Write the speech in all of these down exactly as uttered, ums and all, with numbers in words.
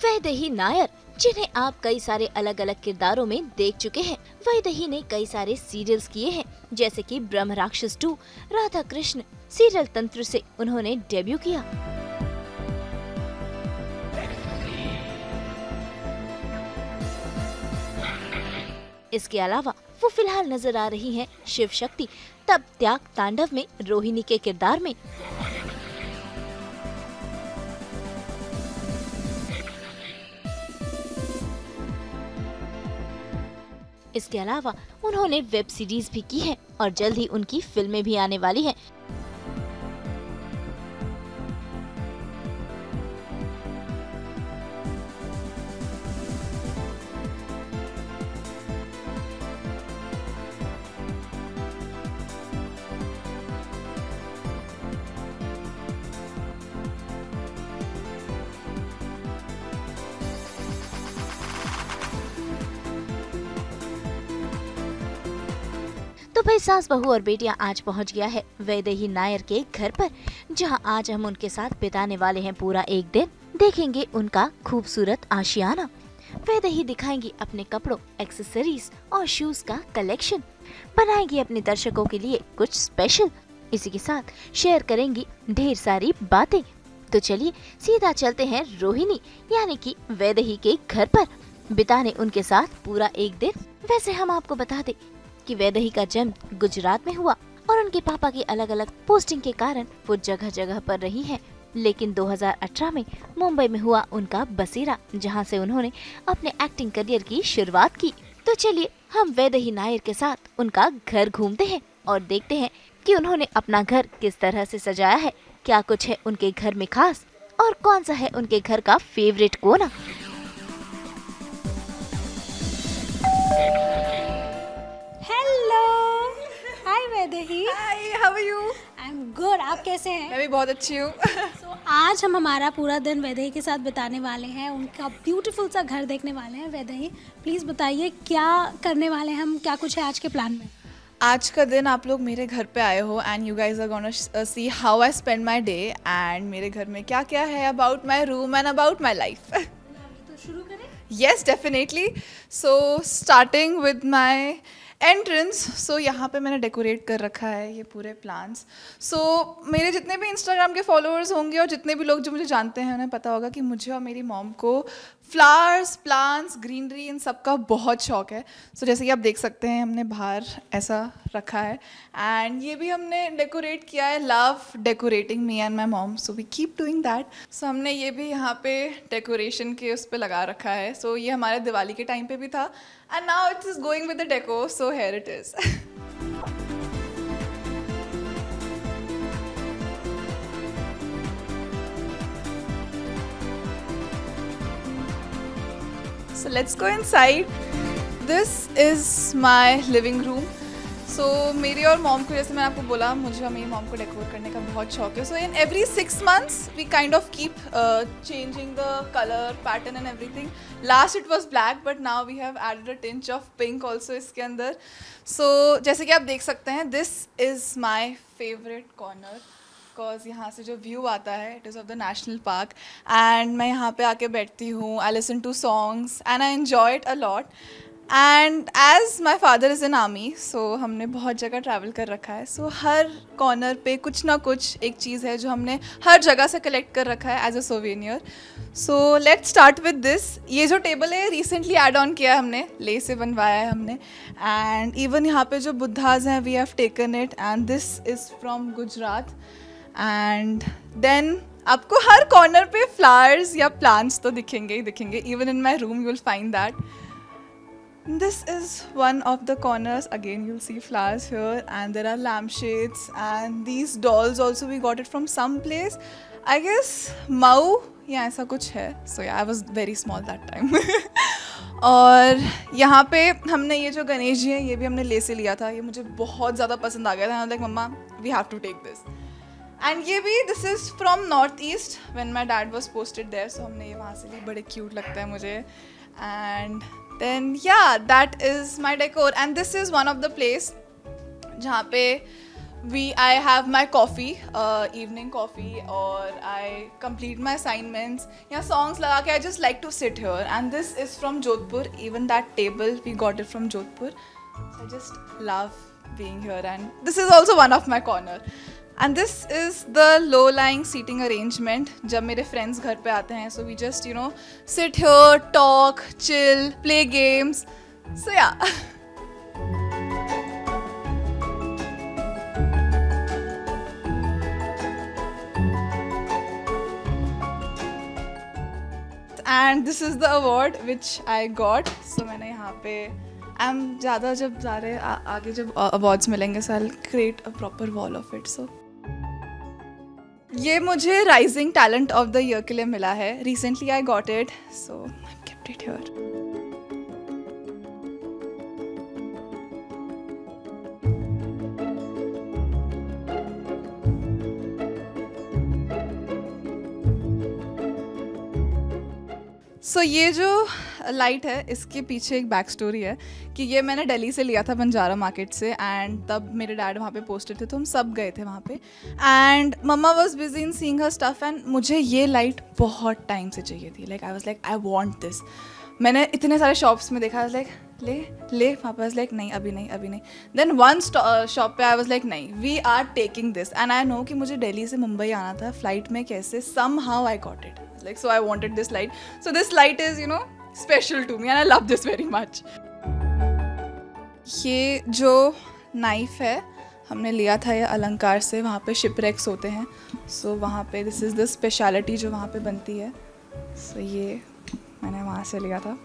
वैदेही नायर, जिन्हें आप कई सारे अलग अलग किरदारों में देख चुके हैं। वैदेही ने कई सारे सीरियल्स किए हैं, जैसे कि ब्रह्म राक्षस टू, राधा कृष्ण। सीरियल तंत्र से उन्होंने डेब्यू किया। इसके अलावा वो फिलहाल नजर आ रही हैं शिव शक्ति, तब त्याग तांडव में रोहिणी के किरदार में। इसके अलावा उन्होंने वेब सीरीज भी की है और जल्द ही उनकी फिल्में भी आने वाली हैं। तो भाई सास बहू और बेटियां आज पहुंच गया है वैदेही नायर के घर पर, जहां आज हम उनके साथ बिताने वाले हैं पूरा एक दिन। देखेंगे उनका खूबसूरत आशियाना। वैदेही दिखाएंगी अपने कपड़ों, एक्सेसरीज और शूज का कलेक्शन। बनाएंगी अपने दर्शकों के लिए कुछ स्पेशल। इसी के साथ शेयर करेंगी ढेर सारी बातें। तो चलिए सीधा चलते हैं रोहिणी यानी कि वैदेही के घर पर, बिताने उनके साथ पूरा एक दिन। वैसे हम आपको बता दें कि वैदेही का जन्म गुजरात में हुआ और उनके पापा की अलग अलग पोस्टिंग के कारण वो जगह जगह पर रही हैं। लेकिन दो हज़ार अठारह में मुंबई में हुआ उनका बसेरा, जहां से उन्होंने अपने एक्टिंग करियर की शुरुआत की। तो चलिए हम वैदेही नायर के साथ उनका घर घूमते हैं और देखते हैं कि उन्होंने अपना घर किस तरह से सजाया है, क्या कुछ है उनके घर में खास और कौन सा है उनके घर का फेवरेट कोना। Hello, hi Vaidehi. Hi, how are you? I am good, आप कैसे हैं? मैं भी बहुत अच्छी हूँ। so, आज हम हमारा पूरा दिन वैदेही के साथ बिताने वाले हैं, उनका ब्यूटीफुल सा घर देखने वाले हैं। वैदेही प्लीज़ बताइए क्या करने वाले हैं हम, क्या कुछ है आज के प्लान में? आज का दिन आप लोग मेरे घर पे आए हो and you guys are gonna see how I spend my day and मेरे घर में क्या क्या है about my room and about my life. तो शुरू करें? Yes, definitely. So starting with my entrance, so यहाँ पे मैंने डेकोरेट कर रखा है ये पूरे प्लान्स। सो so, मेरे जितने भी इंस्टाग्राम के फॉलोअर्स होंगे और जितने भी लोग जो मुझे जानते हैं उन्हें पता होगा कि मुझे और मेरी मॉम को फ्लावर्स, प्लांट्स, ग्रीनरी इन सब का बहुत शौक है। सो so, जैसे कि आप देख सकते हैं हमने बाहर ऐसा रखा है एंड ये भी हमने डेकोरेट किया है, love decorating me and my mom, so we keep doing that. So हमने ये भी यहाँ पे डेकोरेशन के उस पर लगा रखा है। सो so, ये हमारे दिवाली के टाइम पे भी था and now it is going with the deco, so here it is. So let's go inside. This is my living room. So so, मेरी और मॉम को, जैसे मैंने आपको बोला, मुझे और मेरी मॉम को डेकोर करने का बहुत शौक है। So in every six months we kind of keep changing the colour pattern and everything. Last it was black but now we have added a tinge of pink also इसके अंदर। सो so, जैसे कि आप देख सकते हैं, this is my favourite corner because यहाँ से जो व्यू आता है it is of the national park and मैं यहाँ पे आके बैठती हूँ, I listen to songs and I enjoy it a lot. And as my father is in army, so हमने बहुत जगह ट्रैवल कर रखा है। सो so, हर कॉर्नर पे कुछ ना कुछ एक चीज़ है जो हमने हर जगह से कलेक्ट कर रखा है as a souvenir. So let's start with this. ये जो टेबल है रिसेंटली ऐड ऑन किया है हमने, ले से बनवाया है हमने। एंड इवन यहाँ पे जो बुद्धाज हैं we have taken it and this is from Gujarat. And then आपको हर कॉर्नर पे फ्लावर्स या प्लांट्स तो दिखेंगे ही दिखेंगे। Even in my room you will find that. This is one of the corners. Again you'll see flowers here and there are lampshades and these dolls also we got it from some place, I guess Mau या ऐसा कुछ है। So yeah, I was very small that time. और यहाँ पे हमने ये जो गणेश जी हैं ये भी हमने ले से लिया था। ये मुझे बहुत ज़्यादा पसंद आ गया था। लाइक मम्मा we have to take this. And ये भी this is from north east when my dad was posted there. So हमने ये वहाँ से भी, बड़े क्यूट लगता है मुझे। And then yeah, that is my decor and this is one of the place जहाँ पे we I have my coffee, uh, evening coffee, or I complete my assignments. या songs लगा के I just like to sit here. And this is from Jodhpur. Even that table we got it from Jodhpur. So I just love being here. And this is also one of my corner. And this is the low-lying seating arrangement. जब मेरे friends घर पे आते हैं, so we just you know sit here, talk, chill, play games. So yeah. And this is the award which I got. So मैंने यहाँ पे I'm ज़्यादा जब ज़्यादा आगे जब awards मिलेंगे so I'll create a proper wall of it. So ये मुझे Rising Talent of the Year के लिए मिला है. Recently I got it, so I've kept it here. So so, ये जो लाइट है इसके पीछे एक बैक स्टोरी है कि ये मैंने दिल्ली से लिया था बंजारा मार्केट से. एंड तब मेरे डैड वहाँ पे पोस्टेड थे तो हम सब गए थे वहाँ पे. एंड मम्मा was busy in seeing her stuff. And मुझे ये लाइट बहुत टाइम से चाहिए थी. Like I was like I want this. मैंने इतने सारे शॉप्स में देखा. आई वाज लाइक ले ले पापा वाज लाइक नहीं अभी नहीं अभी नहीं. देन वन शॉप पे आई वाज लाइक नहीं, we are taking this. And I know कि मुझे दिल्ली से मुंबई आना था फ्लाइट में कैसे. Somehow I got it. Like so I wanted this light. So this light is you know special to me and I love this very much. ये जो knife है हमने लिया था ये अलंकार से. वहाँ पे शिपरेक्स होते हैं. So वहाँ पे this is the speciality जो वहाँ पे बनती है. So ये मैंने वहाँ से लिया था.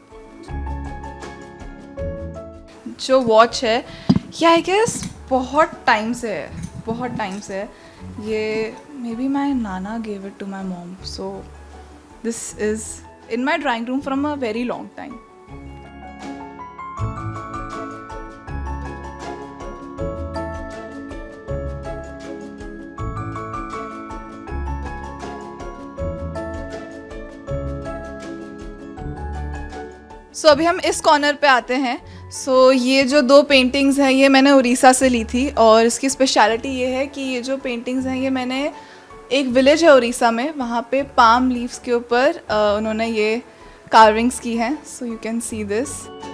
जो वॉच है ये आई गेस बहुत टाइम से है. बहुत टाइम से है ये. May be my Nana gave it to my mom. So this is in my drawing room from a very long time. So so, अभी हम इस कॉर्नर पे आते हैं. सो so, ये जो दो पेंटिंग्स हैं ये मैंने उड़ीसा से ली थी. और इसकी स्पेशलिटी ये है कि ये जो पेंटिंग्स हैं ये मैंने एक विलेज है उड़ीसा में, वहाँ पे पाम लीव्स के ऊपर उन्होंने ये कार्विंग्स की हैं. So you can see this.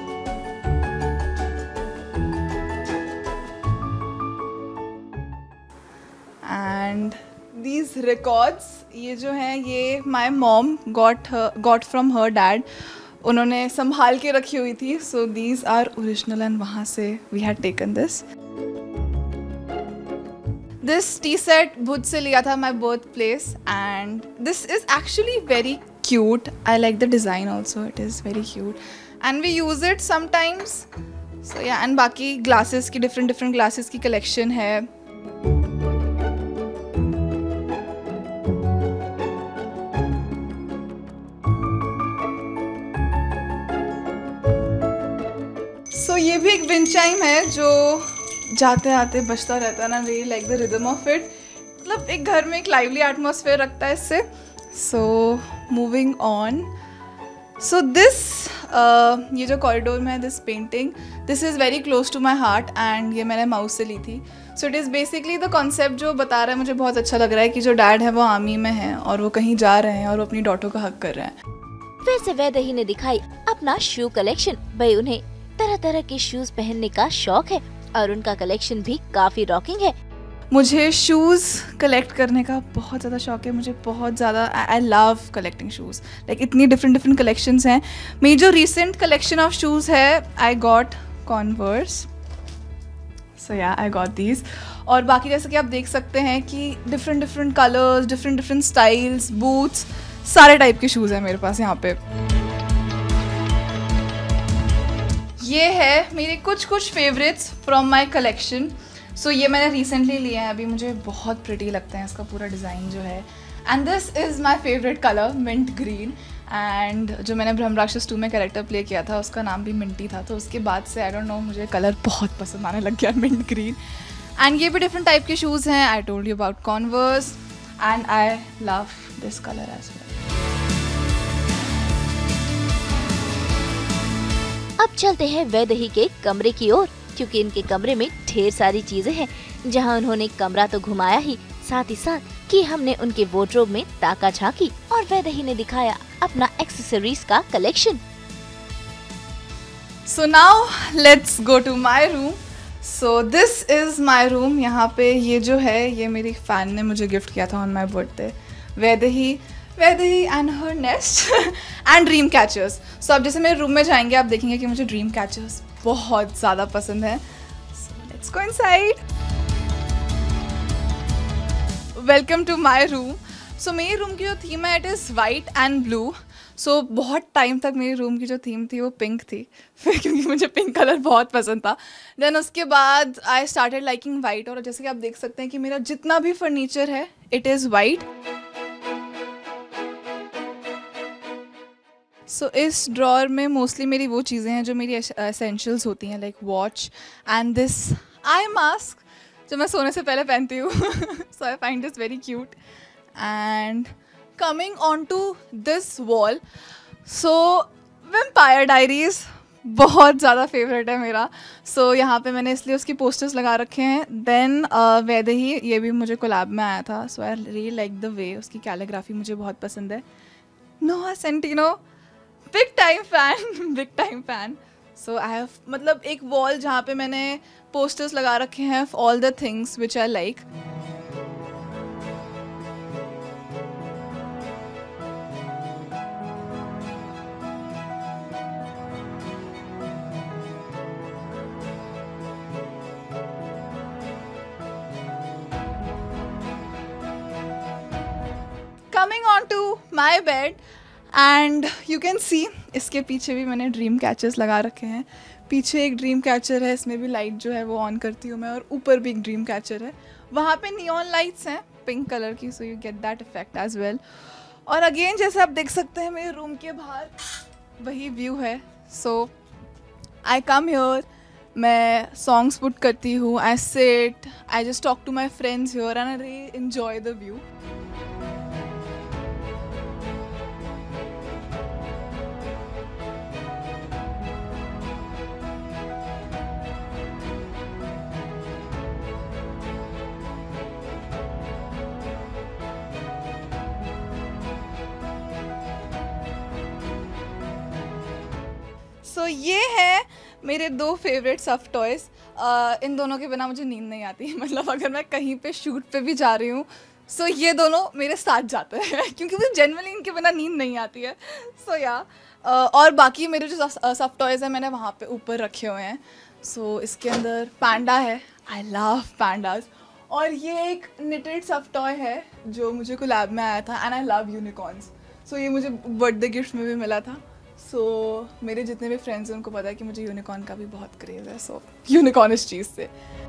And these records ये जो हैं ये my mom got got from her dad. उन्होंने संभाल के रखी हुई थी. So these are original and वहाँ से we had taken this. This tea set Bhuj से लिया था, my birth place. And this is actually very cute. I like the design also. It is very cute and we use it sometimes. सो या and बाकी glasses की different different glasses की collection है. So so, ये भी एक wind chime है जो जाते आते बजता रहता है ना. Really like the rhythm of it. मतलब एक घर में एक लाइवली एटमॉस्फेयर रखता है इससे. So moving on. So this ये जो कॉरिडोर में है this painting, this is very close to my heart. And ये मैंने माउस से ली थी. So it is basically the concept जो बता रहा है. मुझे बहुत अच्छा लग रहा है कि जो डैड है वो आर्मी में है और वो कहीं जा रहे हैं और वो अपनी डॉटर का हक कर रहे हैं. वैसे वैदेही ने दिखाई अपना शू कलेक्शन. भाई उन्हें तरह तरह के शूज पहनने का शौक है और उनका कलेक्शन भी काफी रॉकिंग है. मुझे शूज़ कलेक्ट करने का बहुत ज़्यादा शौक है. मुझे बहुत ज़्यादा I love collecting shoes. Like इतनी डिफरेंट डिफरेंट कलेक्शंस हैं. मेरी जो रिसेंट कलेक्शन ऑफ शूज़ है आई गॉट कॉन्वर्स. सो या आई गॉट दीज. और बाकी जैसे कि आप देख सकते हैं कि different different colours, different different styles, boots, सारे टाइप के शूज़ हैं मेरे पास यहाँ पे. ये है मेरे कुछ कुछ favourites from my collection. So ये मैंने रिसेंटली लिए हैं अभी. मुझे बहुत प्रिटी लगते हैं इसका पूरा डिज़ाइन जो है. And this is my favourite colour mint green. And जो मैंने ब्रह्म राक्षस टू में कैरेक्टर प्ले किया था उसका नाम भी मिंटी था. तो उसके बाद से आई डोंट नो मुझे कलर बहुत पसंद आने लग गया मिंट ग्रीन. एंड ये भी डिफरेंट टाइप के शूज़ हैं. I told you about Converse and I love this colour as well. अब चलते हैं वैदेही के कमरे की ओर. क्योंकि इनके कमरे में ढेर सारी चीजें हैं, जहां उन्होंने कमरा तो घुमाया ही, साथ ही साथ कि हमने उनके वार्डरोब में ताका झांकी और वैदेही ने दिखाया अपना एक्सेसरीज का collection. So now let's go to my room. So this is my room. यहाँ पे ये जो है ये मेरी फैन ने मुझे गिफ्ट किया था on my birthday. Vaidehi Vaidehi and her nest and dream catchers. So अब जैसे मेरे रूम में जाएंगे आप देखेंगे कि मुझे dream catchers बहुत ज़्यादा पसंद है. So let's go inside. Welcome to my room. So मेरे रूम की जो थीम है it is white and blue. So so, बहुत टाइम तक मेरे रूम की जो थीम थी वो पिंक थी फिर क्योंकि मुझे पिंक कलर बहुत पसंद था. देन उसके बाद आई स्टार्टेड लाइकिंग वाइट और जैसे कि आप देख सकते हैं कि मेरा जितना भी फर्नीचर है इट इज़ वाइट. सो इस ड्रॉर में मोस्टली मेरी वो चीज़ें हैं जो मेरी एसेंशियल्स होती हैं, like watch and this eye mask जो मैं सोने से पहले पहनती हूँ. So I find this very cute. And coming onto this wall, so Vampire Diaries बहुत ज़्यादा फेवरेट है मेरा. सो so, यहाँ पे मैंने इसलिए उसकी पोस्टर्स लगा रखे हैं. देन uh, वैदेही ये भी मुझे कोलैब में आया था. So I really like the way उसकी कैलीग्राफी मुझे बहुत पसंद है. Noah Centineo big time fan big time fan. So I have मतलब एक वॉल जहाँ पे मैंने पोस्टर्स लगा रखे हैं all the things which I like. Coming on to my bed and you can see इसके पीछे भी मैंने ड्रीम कैचर्स लगा रखे हैं. पीछे एक ड्रीम कैचर है, इसमें भी लाइट जो है वो ऑन करती हूँ मैं, और ऊपर भी एक ड्रीम कैचर है. वहाँ पे नियॉन लाइट्स हैं पिंक कलर की, so you get that effect as well. और अगेन जैसे आप देख सकते हैं मेरे रूम के बाहर वही व्यू है. सो आई कम हियर, मैं सॉन्ग्स पुट करती हूँ, I sit, I just talk to my friends here and I really enjoy the view. So so, ये है मेरे दो फेवरेट सॉफ्ट टॉयज़. इन दोनों के बिना मुझे नींद नहीं आती. मतलब अगर मैं कहीं पे शूट पे भी जा रही हूँ सो so ये दोनों मेरे साथ जाते हैं क्योंकि मुझे जनरली इनके बिना नींद नहीं आती है. सो so, या yeah. uh, और बाकी मेरे जो सॉफ्ट टॉयज़ हैं मैंने वहाँ पे ऊपर रखे हुए हैं. सो so, इसके अंदर पैंडा है, आई लव पैंडाज. और ये एक निटेड सॉफ्ट टॉय है जो मुझे कोलैब में आया था and I love unicorns. So ये मुझे बर्थडे गिफ्ट में भी मिला था. सो so, मेरे जितने भी फ्रेंड्स हैं उनको पता है कि मुझे यूनिकॉर्न का भी बहुत क्रेज़ है. सो यूनिकॉर्न इस चीज़ से.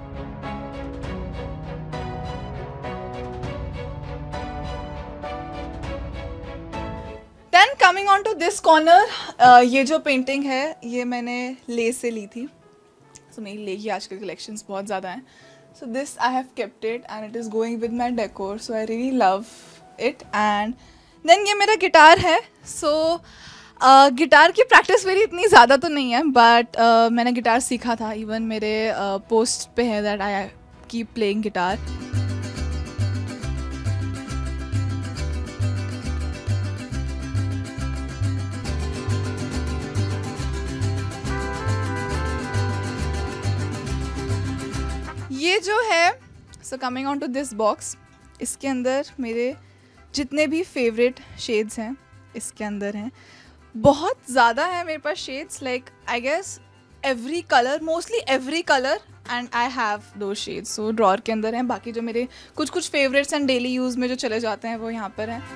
Then coming on to this corner, ये जो पेंटिंग है ये मैंने ले से ली थी. सो so, मेरी ले की आजकल कलेक्शंस बहुत ज़्यादा हैं. So this I have kept it and it is going with my decor. So I really love it. And then ये मेरा गिटार है. सो so, गिटार uh, की प्रैक्टिस मेरी इतनी ज़्यादा तो नहीं है, बट uh, मैंने गिटार सीखा था. इवन मेरे पोस्ट uh, पे है that I keep playing guitar. ये जो है so coming on to this box, इसके अंदर मेरे जितने भी फेवरेट शेड्स हैं इसके अंदर हैं. बहुत ज़्यादा है मेरे पास shades, like I guess every colour, mostly every colour, and I have दो शेड्स. सो ड्रॉर के अंदर हैं. बाकी जो मेरे कुछ कुछ फेवरेट्स एंड डेली यूज़ में जो चले जाते हैं वो यहाँ पर हैं.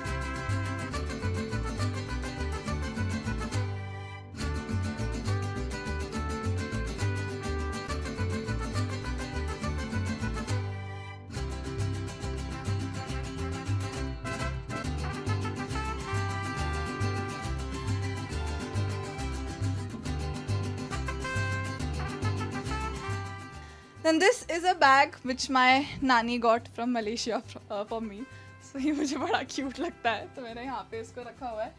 Then this is a bag which my नानी got from Malaysia uh, for me. So ये मुझे बड़ा क्यूट लगता है तो मैंने यहाँ पे इसको रखा हुआ है.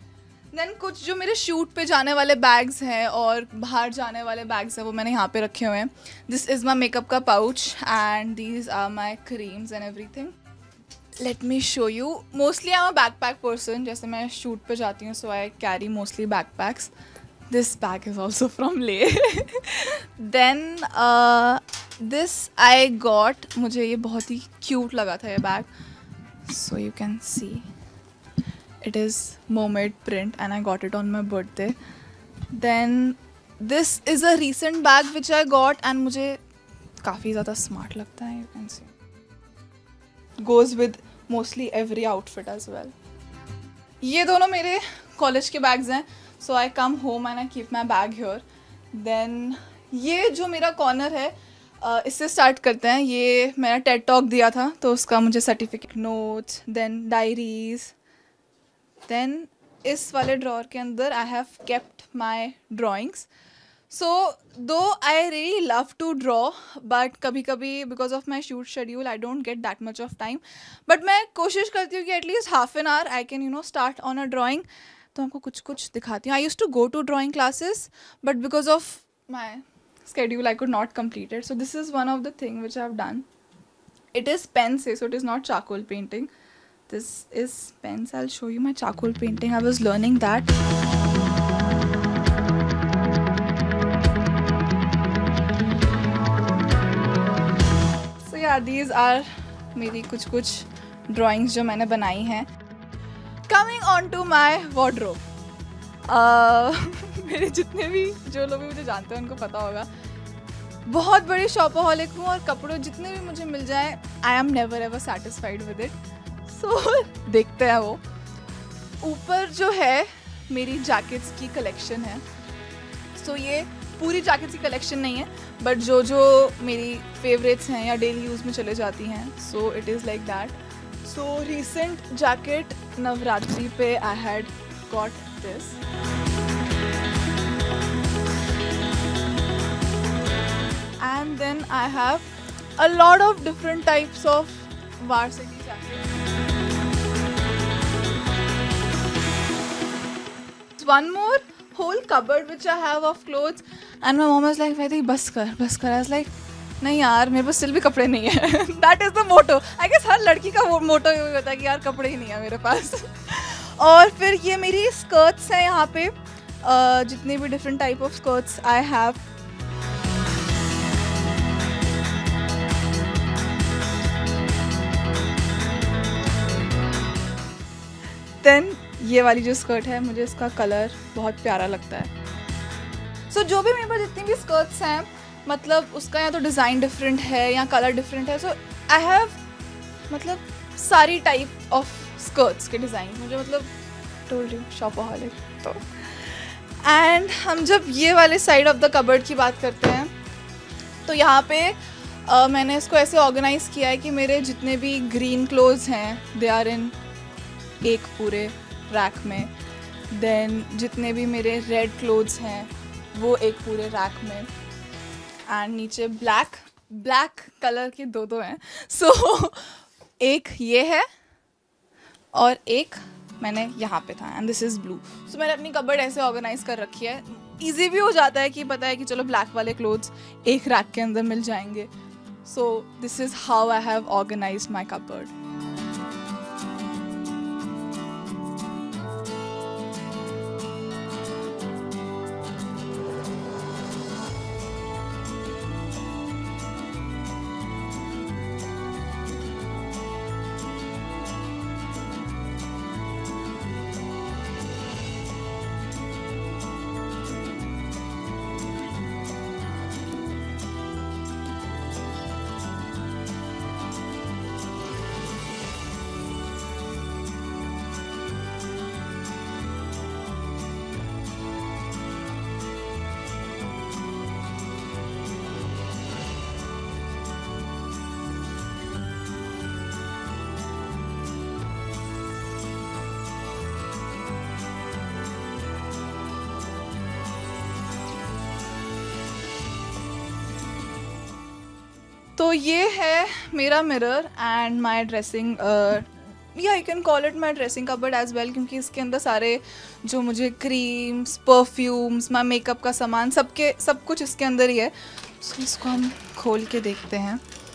देन कुछ जो मेरे शूट पे जाने वाले बैग्स हैं और बाहर जाने वाले बैग्स हैं वो मैंने यहाँ पे रखे हुए हैं. दिस इज़ माई मेकअप का pouch and these are my creams and everything. Let me show you. Mostly I am a backpack person. जैसे मैं शूट पे जाती हूँ so I carry mostly backpacks. This bag is also from Leh. Then this I got. मुझे ये बहुत ही cute लगा था ये bag. So you can see it is mermaid print and I got it on my birthday. Then this is a recent bag which I got and मुझे काफ़ी ज़्यादा smart लगता है. You can see goes with mostly every outfit as well. ये दोनों मेरे college के bags हैं. So I come home and I keep my bag here. Then ये जो मेरा कॉर्नर है uh, इससे स्टार्ट करते हैं. ये मेरा टेड टॉक दिया था तो उसका मुझे certificate, notes, then diaries. Then इस वाले ड्रॉर के अंदर I have kept my drawings. So though I really love to draw but कभी कभी because of my shoot schedule I don't get that much of time. But मैं कोशिश करती हूँ कि at least half an hour I can you know start on a drawing. तो आपको कुछ कुछ दिखाती हूँ. I use to go to drawing classes but because of my schedule I could not complete it. So this is one of the thing which I have done. It is pen se, so it is not charcoal painting. This is pens. I'll show you my charcoal painting. I was learning that. So yeah, these are मेरी कुछ कुछ drawings जो मैंने बनाई हैं. Coming on to my wardrobe. Uh, मेरे जितने भी जो लोग भी मुझे जानते हैं उनको पता होगा बहुत बड़ी शॉपaholic हूँ और कपड़ों जितने भी मुझे मिल जाए I am never ever satisfied with it. So देखते हैं. वो ऊपर जो है मेरी जैकेट्स की कलेक्शन है. सो so, ये पूरी जैकेट्स की कलेक्शन नहीं है बट जो जो मेरी फेवरेट्स हैं या डेली यूज़ में चले जाती हैं. So it is like that. So recent jacket Navratri पे I had got this. And then I have a lot of different types of varsity jackets. One more whole cupboard which I have of clothes and my mom was like, "Vaidi, बस कर, बस कर." I was like, नहीं यार मेरे पास still भी कपड़े नहीं है. That is the motto. I guess हर लड़की का वो motto यही होता है कि यार कपड़े ही नहीं है मेरे पास. और फिर ये मेरी skirts हैं यहाँ पे. uh, जितने भी different type of skirts I have. Then ये वाली जो स्कर्ट है मुझे इसका कलर बहुत प्यारा लगता है. सो so, जो भी मेरे पास जितनी भी स्कर्ट्स हैं मतलब उसका या तो डिज़ाइन डिफरेंट है या कलर डिफरेंट है. सो आई हैव मतलब सारी टाइप ऑफ स्कर्ट्स के डिज़ाइन मुझे मतलब टोल्ड यू शॉपaholic. तो एंड हम जब ये वाले साइड ऑफ द कबर्ड की बात करते हैं तो यहाँ पे uh, मैंने इसको ऐसे ऑर्गेनाइज़ किया है कि मेरे जितने भी ग्रीन क्लोथ्स हैं दे आर इन एक पूरे रैक में. देन जितने भी मेरे रेड क्लोथ्स हैं वो एक पूरे रैक में. एंड नीचे ब्लैक ब्लैक कलर के दो दो हैं. सो so, एक ये है और एक मैंने यहाँ पे था and this is blue. So मैंने अपनी कबर्ड ऐसे ऑर्गेनाइज कर रखी है. ईजी भी हो जाता है कि पता है कि चलो ब्लैक वाले क्लोथ्स एक रैक के अंदर मिल जाएंगे. So this is how I have organised my cupboard. तो ये है मेरा मिरर एंड माई ड्रेसिंग या you can call it my dressing cupboard as well, क्योंकि इसके अंदर सारे जो मुझे क्रीम्स, परफ्यूम्स, माई मेकअप का सामान, सबके सब कुछ इसके अंदर ही है. सो so, इसको हम खोल के देखते हैं.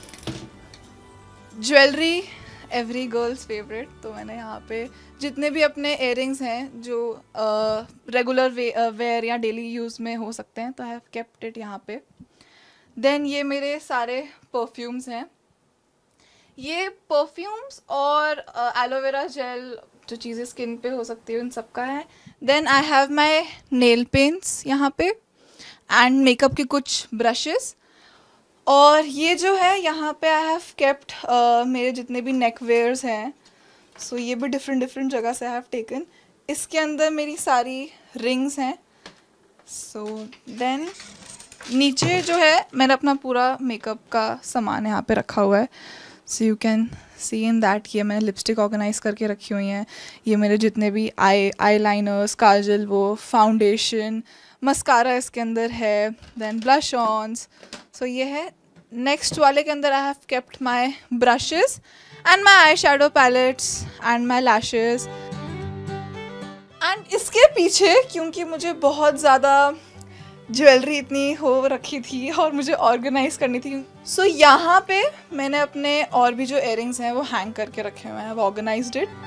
Jewellery every girls favourite. तो मैंने यहाँ पे जितने भी अपने इयररिंग्स हैं जो रेगुलर वेयर या डेली यूज़ में हो सकते हैं, तो आई हैव केप्ट इट यहाँ पे. देन ये मेरे सारे परफ्यूम्स हैं. ये परफ्यूम्स और एलोवेरा जेल जो चीज़ें स्किन पे हो सकती है उन सब का है. Then I have my nail paints यहाँ पे एंड मेकअप के कुछ ब्रशेस. और ये जो है यहाँ पे आई हैव केप्ट मेरे जितने भी नेक वेयर्स हैं. सो so, ये भी डिफरेंट डिफरेंट जगह से आई हैव टेकन. इसके अंदर मेरी सारी रिंग्स हैं. सो देन नीचे जो है मैंने अपना पूरा मेकअप का सामान यहाँ पे रखा हुआ है. So you can see in that. ये मैंने लिपस्टिक ऑर्गेनाइज करके रखी हुई हैं. ये मेरे जितने भी आई आई लाइनर्स, काजल, वो फाउंडेशन, मस्कारा इसके अंदर है. Then blush ऑन्स. सो ये है. नेक्स्ट वाले के अंदर I have kept my brushes and my eye shadow palettes and my lashes. And इसके पीछे क्योंकि मुझे बहुत ज़्यादा ज्वेलरी इतनी हो रखी थी और मुझे ऑर्गेनाइज करनी थी, सो so, यहाँ पे मैंने अपने और भी जो इयररिंग्स हैं वो हैंग करके रखे हुए हैं. I have organised it.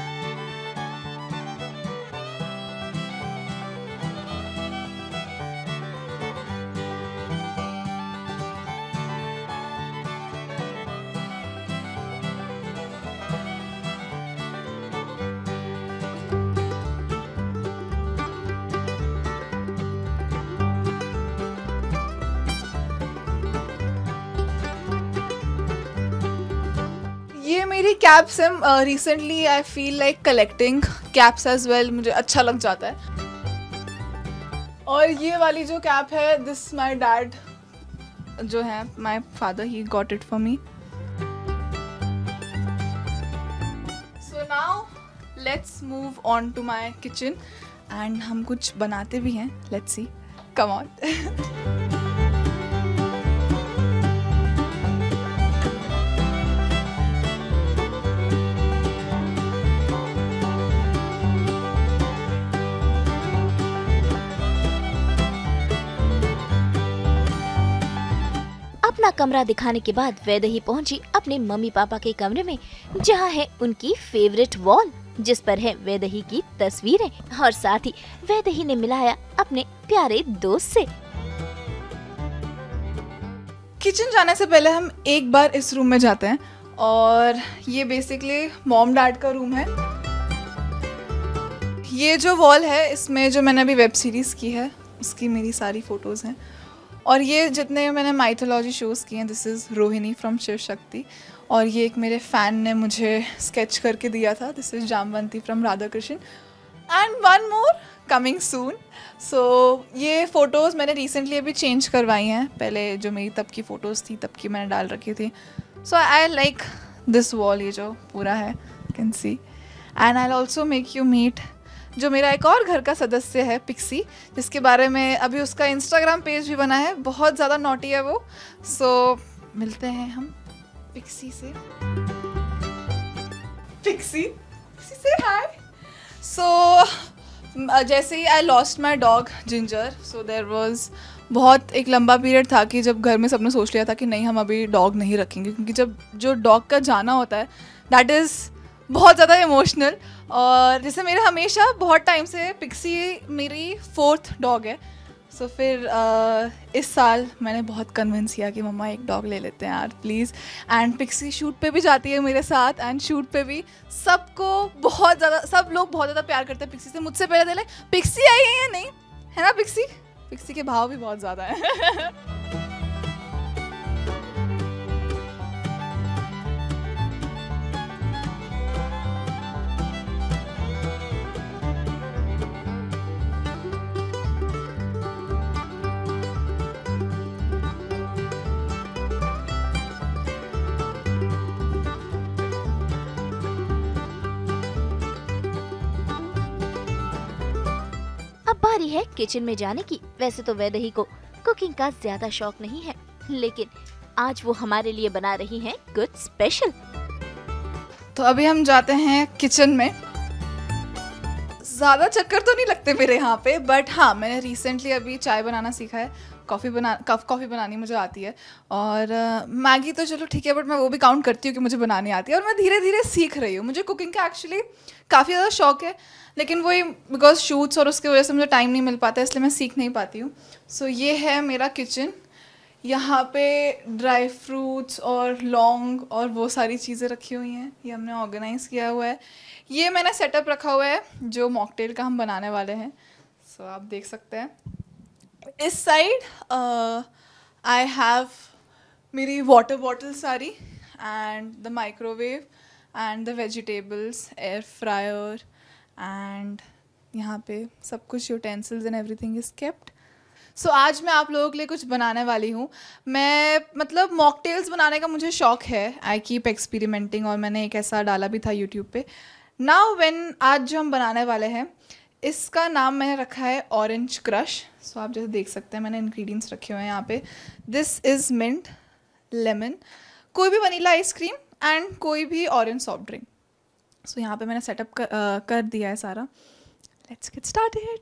ये मेरी कैप्स हैं. Recently I feel like collecting caps as well. मुझे अच्छा लग जाता है. और ये वाली जो कैप है, दिस माय डैड जो है, my father, he got it for me. So now let's move on to my kitchen and हम कुछ बनाते भी हैं. Let's see. Come on. अपना कमरा दिखाने के बाद वैदेही पहुंची अपने मम्मी पापा के कमरे में, जहां है उनकी फेवरेट वॉल, जिस पर है वैदेही की तस्वीरें. और साथ ही वैदेही ने मिलाया अपने प्यारे दोस्त से. किचन जाने से पहले हम एक बार इस रूम में जाते हैं. और ये बेसिकली मॉम डैड का रूम है. ये जो वॉल है इसमें जो मैंने अभी वेब सीरीज़ की है उसकी मेरी सारी फ़ोटोज़ हैं. और ये जितने मैंने माइथोलॉजी शोज़ किए हैं, this is Rohini from Shiv Shakti. और ये एक मेरे फ़ैन ने मुझे स्केच करके दिया था. This is Jamvanti from Radha Krishna. And one more coming soon. So ये फ़ोटोज़ मैंने रिसेंटली अभी चेंज करवाई हैं. पहले जो मेरी तब की फ़ोटोज़ थी तब की मैंने डाल रखी थी. So I like this wall. ये जो पूरा है can see. And I also make you meet जो मेरा एक और घर का सदस्य है, पिक्सी, जिसके बारे में अभी उसका इंस्टाग्राम पेज भी बना है. बहुत ज़्यादा नॉटी है वो. सो so, मिलते हैं हम पिक्सी से. पिक्सी पिक्सी से हाय. सो जैसे ही I lost my dog Ginger, so there was बहुत एक लंबा पीरियड था कि जब घर में सबने सोच लिया था कि नहीं हम अभी डॉग नहीं रखेंगे, क्योंकि जब जो डॉग का जाना होता है दैट इज़ बहुत ज़्यादा इमोशनल. और जैसे मेरा हमेशा बहुत टाइम से पिक्सी मेरी फोर्थ डॉग है. सो so, फिर आ, इस साल मैंने बहुत कन्विंस किया कि मम्मा एक डॉग ले लेते हैं यार प्लीज़. एंड पिक्सी शूट पे भी जाती है मेरे साथ. एंड शूट पे भी सबको बहुत ज़्यादा, सब लोग बहुत ज़्यादा प्यार करते हैं पिक्सी से. मुझसे पहले दिले पिक्सी आई है या नहीं, है ना पिक्सी. पिक्सी के भाव भी बहुत ज़्यादा है. बारी है किचन में जाने की. वैसे तो वैदेही को कुकिंग का ज्यादा शौक नहीं है, लेकिन आज वो हमारे लिए बना रही हैं कुछ स्पेशल. तो अभी हम जाते हैं किचन में। ज़्यादा चक्कर तो नहीं लगते मेरे यहाँ पे, बट हाँ मैंने रिसेंटली अभी चाय बनाना सीखा है, कॉफ़ी बना कॉफ़ी बनानी मुझे आती है, और मैगी तो चलो ठीक है, बट मैं वो भी काउंट करती हूँ कि मुझे बनानी आती है, और मैं धीरे धीरे सीख रही हूँ। मुझे कुकिंग का एक्चुअली काफ़ी ज़्यादा शौक है, लेकिन वही बिकॉज शूट्स और उसकी वजह से मुझे टाइम नहीं मिल पाता, इसलिए मैं सीख नहीं पाती हूँ। सो so, ये है मेरा किचन। यहाँ पे ड्राई फ्रूट्स और लौंग और वो सारी चीज़ें रखी हुई हैं, ये हमने ऑर्गेनाइज़ किया हुआ है। ये मैंने सेटअप रखा हुआ है जो मॉकटेल का हम बनाने वाले हैं। सो so, आप देख सकते हैं। इस साइड आई हैव मेरी वाटर बॉटल सारी, and the microwave and the vegetables, air fryer, and यहाँ पे सब कुछ utensils and everything is kept. So आज मैं आप लोगों के लिए कुछ बनाने वाली हूँ। मैं मतलब मॉकटेल्स बनाने का मुझे शौक है, आई कीप एक्सपेरिमेंटिंग, और मैंने एक ऐसा डाला भी था यूट्यूब पे। नाउ व्हेन आज जो हम बनाने वाले हैं, इसका नाम मैंने रखा है ऑरेंज क्रश। सो आप जैसे देख सकते हैं मैंने इंग्रेडिएंट्स रखे हुए हैं यहाँ पे। दिस इज़ मिंट, लेमन, कोई भी वनीला आइसक्रीम, एंड कोई भी ऑरेंज सॉफ्ट ड्रिंक। सो यहाँ पे मैंने सेटअप कर, uh, कर दिया है सारा। Let's get started.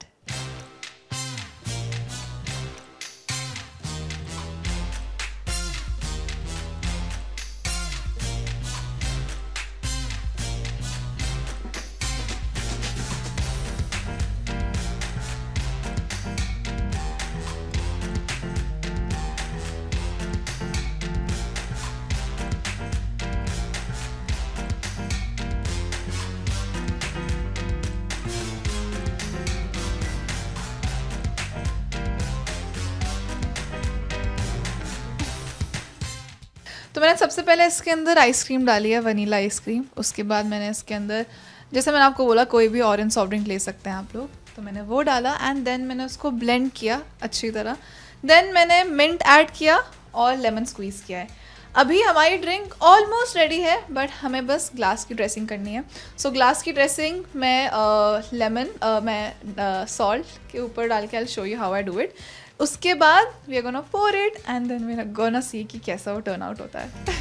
तो मैंने सबसे पहले इसके अंदर आइसक्रीम डाली है, वनीला आइसक्रीम। उसके बाद मैंने इसके अंदर, जैसे मैंने आपको बोला, कोई भी ऑरेंज सॉफ्ट ड्रिंक ले सकते हैं आप लोग, तो मैंने वो डाला, एंड देन मैंने उसको ब्लेंड किया अच्छी तरह। देन मैंने मिंट ऐड किया और लेमन स्क्वीज़ किया है। अभी हमारी ड्रिंक ऑलमोस्ट रेडी है, बट हमें बस ग्लास की ड्रेसिंग करनी है। सो so, ग्लास की ड्रेसिंग मैं लेमन uh, uh, मैं सॉल्ट uh, के ऊपर डाल के I show you how I do it. उसके बाद we are gonna pour it, and then we are gonna see कि कैसा वो टर्न आउट होता है।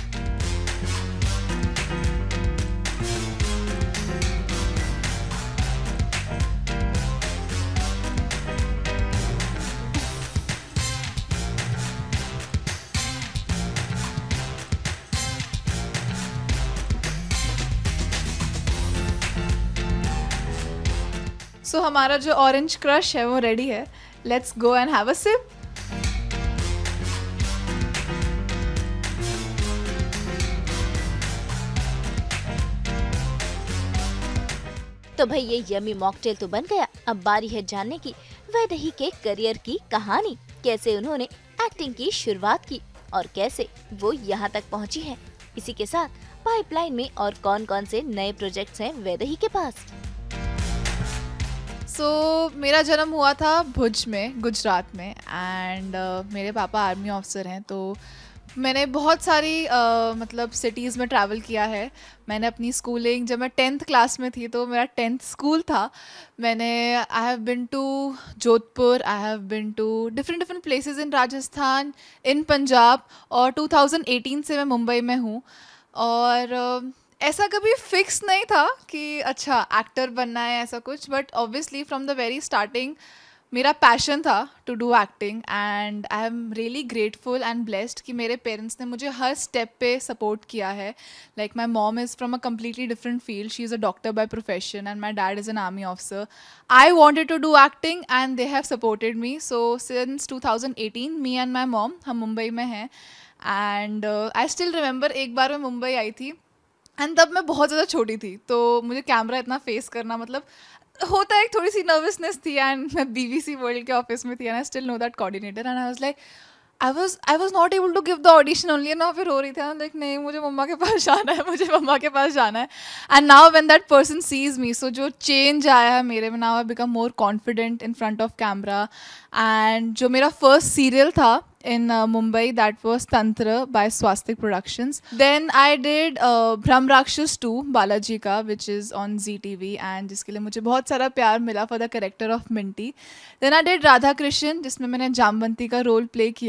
सो so, हमारा जो ऑरेंज क्रश है वो रेडी है। Let's go and have a sip. तो भाई ये यमी मॉकटेल तो बन गया। अब बारी है जानने की वैदेही के करियर की कहानी, कैसे उन्होंने एक्टिंग की शुरुआत की और कैसे वो यहाँ तक पहुँची है। इसी के साथ पाइपलाइन में और कौन कौन से नए प्रोजेक्ट्स हैं वैदेही के पास। सो so, मेरा जन्म हुआ था भुज में, गुजरात में, एंड uh, मेरे पापा आर्मी ऑफिसर हैं, तो मैंने बहुत सारी uh, मतलब सिटीज़ में ट्रैवल किया है। मैंने अपनी स्कूलिंग, जब मैं टेंथ क्लास में थी तो मेरा टेंथ स्कूल था। मैंने I have been to Jodhpur, I have been to different different places in Rajasthan, in Punjab, और टू थाउजेंड एटीन से मैं मुंबई में हूँ। और uh, ऐसा कभी फिक्स नहीं था कि अच्छा एक्टर बनना है ऐसा कुछ, but obviously from the very starting मेरा पैशन था to do acting, and I am really grateful and blessed कि मेरे पेरेंट्स ने मुझे हर स्टेप पे सपोर्ट किया है। Like my mom is from a completely different field, she is a doctor by profession, and my dad is an army officer. I wanted to do acting and they have supported me. So since two thousand eighteen me and my mom, हम मुंबई में हैं। And I still remember एक बार मैं मुंबई आई थी, and तब मैं बहुत ज़्यादा छोटी थी, तो मुझे कैमरा इतना फेस करना मतलब होता है, एक थोड़ी सी नर्वसनेस थी। एंड मैं बीबीसी वर्ल्ड के ऑफिस में थी, and I still know that coordinator, and I was like I was I was not able to give the audition only. ना फिर हो रही थी, लाइक नहीं मुझे मम्मा के पास जाना है, मुझे मम्मा के पास जाना है। And now when that person sees me, so जो चेंज आया है मेरे में, now I become more confident in front of camera. And जो मेरा फर्स्ट सीरियल था in uh, Mumbai, that was Tantra by Swastik Productions. Then I did uh, Brahm Rakshas two, Balaji ka, which is on Z T V, and जिसके लिए मुझे बहुत सारा प्यार मिला for the character of Minty. Then I did Radha Krishan, जिसमें मैंने जामवंती का रोल प्ले किया,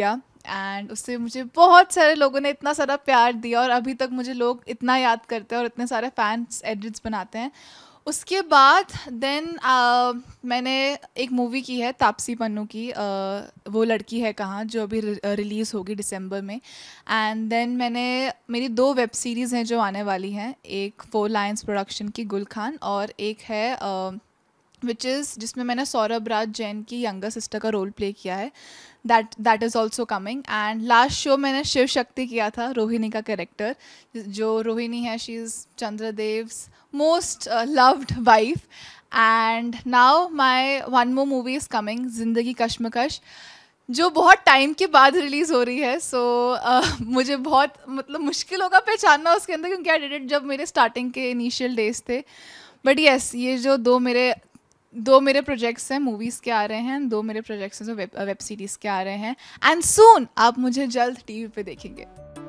एंड उससे मुझे बहुत सारे लोगों ने इतना सारा प्यार दिया और अभी तक मुझे लोग इतना याद करते हैं और इतने सारे फैंस एडिट्स बनाते हैं। उसके बाद देन uh, मैंने एक मूवी की है तापसी पन्नू की, uh, वो लड़की है कहाँ, जो अभी रिलीज़ होगी दिसंबर में। एंड देन मैंने मेरी दो वेब सीरीज़ हैं जो आने वाली हैं, एक फोर लायंस प्रोडक्शन की गुल खान और एक है विच इज़ जिसमें मैंने सौरभ राज जैन की यंगर सिस्टर का रोल प्ले किया है, that that is also coming. And last show मैंने शिव शक्ति किया था, रोहिणी का कैरेक्टर। जो रोहिणी है she is Chandradev's most loved wife. And now my one more movie is coming, Zindagi Kashmakash, जो बहुत टाइम के बाद रिलीज़ हो रही है। सो so, uh, मुझे बहुत मतलब मुश्किल होगा पहचानना उसके अंदर, क्योंकि आई डिड इट जब मेरे स्टार्टिंग के इनिशियल डेज थे। बट येस, ये जो दो मेरे दो मेरे प्रोजेक्ट्स हैं, मूवीज़ के आ रहे हैं, दो मेरे प्रोजेक्ट्स हैं जो वेब वेब सीरीज़ के आ रहे हैं। एंड सून आप मुझे जल्द टीवी पे देखेंगे।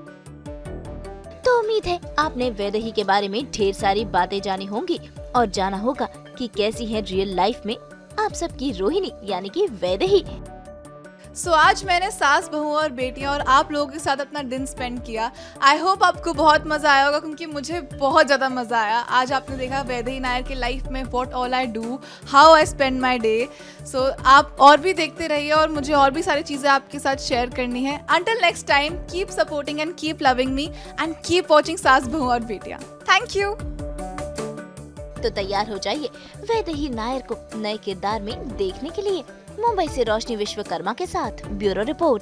तो उम्मीद है आपने वैदेही के बारे में ढेर सारी बातें जानी होंगी और जाना होगा कि कैसी है रियल लाइफ में आप सबकी रोहिणी यानी कि वैदेही। सो so, आज मैंने सास बहू और बेटियां और आप लोगों के साथ अपना दिन स्पेंड किया। आई होप आपको बहुत मज़ा आया होगा, क्योंकि मुझे बहुत ज़्यादा मज़ा आया। आज आपने देखा वैदेही नायर की लाइफ में what all I do, how I spend my day. So आप और भी देखते रहिए और मुझे और भी सारी चीज़ें आपके साथ शेयर करनी है। Until next time, keep supporting and keep loving me and keep watching Saas Bahu Aur Betiyaan. Thank you. तो तैयार हो जाइए वैदेही नायर को नए किरदार में देखने के लिए। मुंबई से रोशनी विश्वकर्मा के साथ ब्यूरो रिपोर्ट।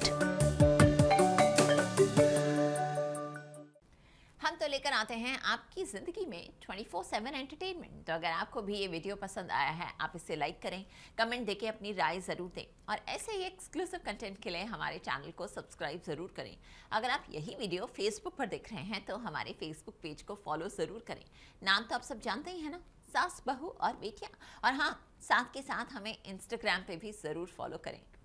हम तो लेकर आते हैं आपकी जिंदगी में ट्वेंटी फोर सेवन एंटरटेनमेंट। तो अगर आपको भी ये वीडियो पसंद आया है, आप इसे लाइक करें, कमेंट देके अपनी राय जरूर दें और ऐसे ही एक्सक्लूसिव कंटेंट के लिए हमारे चैनल को सब्सक्राइब जरूर करें। अगर आप यही वीडियो फेसबुक पर देख रहे हैं तो हमारे फेसबुक पेज को फॉलो जरूर करें। नाम तो आप सब जानते ही है ना, सास बहू और बेटियां। और हाँ, साथ के साथ हमें इंस्टाग्राम पे भी जरूर फॉलो करें।